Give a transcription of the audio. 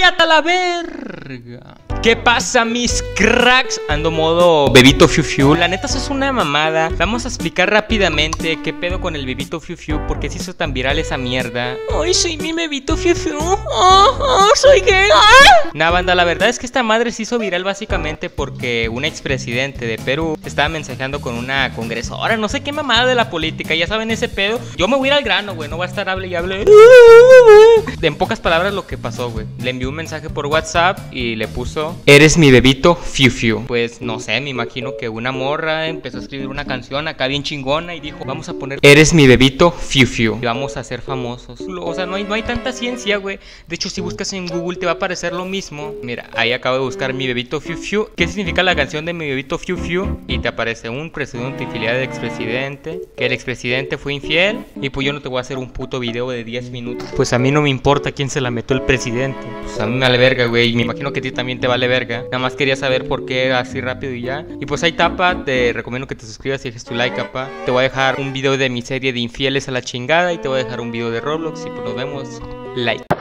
váyate a la verga. ¿Qué pasa, mis cracks? Ando modo bebito fiu fiu. La neta, eso es una mamada. Vamos a explicar rápidamente qué pedo con el bebito fiu fiu. ¿Por qué se hizo tan viral esa mierda? Ay, soy mi bebito fiu fiu. Soy gay. Nah, banda, la verdad es que esta madre se hizo viral básicamente porque un expresidente de Perú estaba mensajeando con una congresora. No sé qué mamada de la política. Ya saben ese pedo. Yo me voy a ir al grano, güey. No va a estar hable y hable. En pocas palabras lo que pasó, güey. Le envió un mensaje por WhatsApp y le puso: eres mi bebito fiu fiu. Pues no sé, me imagino que una morra empezó a escribir una canción acá bien chingona y dijo: vamos a poner eres mi bebito fiu fiu y vamos a ser famosos. O sea, no hay tanta ciencia, güey. De hecho, si buscas en Google te va a aparecer lo mismo. Mira, ahí acabo de buscar mi bebito fiu fiu. ¿Qué significa la canción de mi bebito fiu fiu? Y te aparece un presunto infidelidad del expresidente, que el expresidente fue infiel. Y pues yo no te voy a hacer un puto video de 10 minutos. Pues a mí no me importa quién se la metió el presidente. Pues a mí me vale verga, güey. Y me imagino que a ti también te vale verga. Nada más quería saber por qué así rápido y ya. Y pues ahí tapa, te recomiendo que te suscribas y dejes tu like, capa. Te voy a dejar un video de mi serie de infieles a la chingada y te voy a dejar un video de Roblox y pues nos vemos. Like.